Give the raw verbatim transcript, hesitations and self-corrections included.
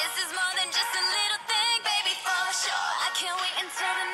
This is more than just a little thing, baby, for sure. I can't wait until the